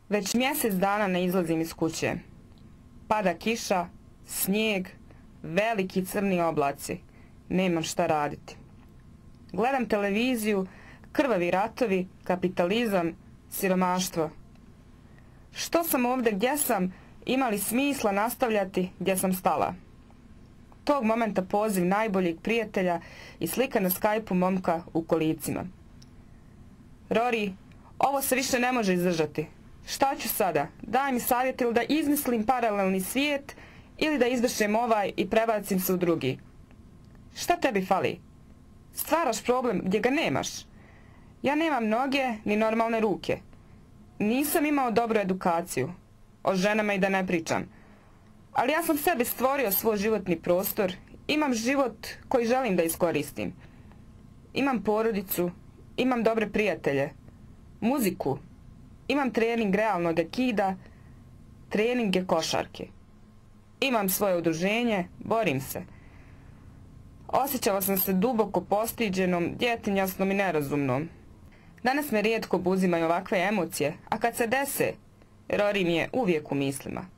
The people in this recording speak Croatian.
Već mjesec dana ne izlazim iz kuće. Pada kiša, snijeg, veliki crni oblaci. Nemam šta raditi. Gledam televiziju, krvavi ratovi, kapitalizam, siromaštvo. Što sam ovdje gdje sam, ima li smisla nastavljati gdje sam stala? Tog momenta poziv najboljeg prijatelja i slika na Skype-u momka u kolicima. Rory, ovo se više ne može izdržati. Šta ću sada? Daj mi savjet ili da izmislim paralelni svijet ili da izvršim ovaj i prebacim se u drugi. Šta tebi fali? Stvaraš problem gdje ga nemaš. Ja nemam noge ni normalne ruke. Nisam imao dobru edukaciju. O ženama i da ne pričam. Ali ja sam sebi stvorio svoj životni prostor. Imam život koji želim da iskoristim. Imam porodicu. Imam dobre prijatelje. Muziku. Imam trening realno ekida. Treninge košarke. Imam svoje udruženje. Borim se. Osjećala sam se duboko postiđenom, djetinjasnom i nerazumnom. Danas me rijetko obuzimaju ovakve emocije, a kad se dese, Rory mi je uvijek u mislima.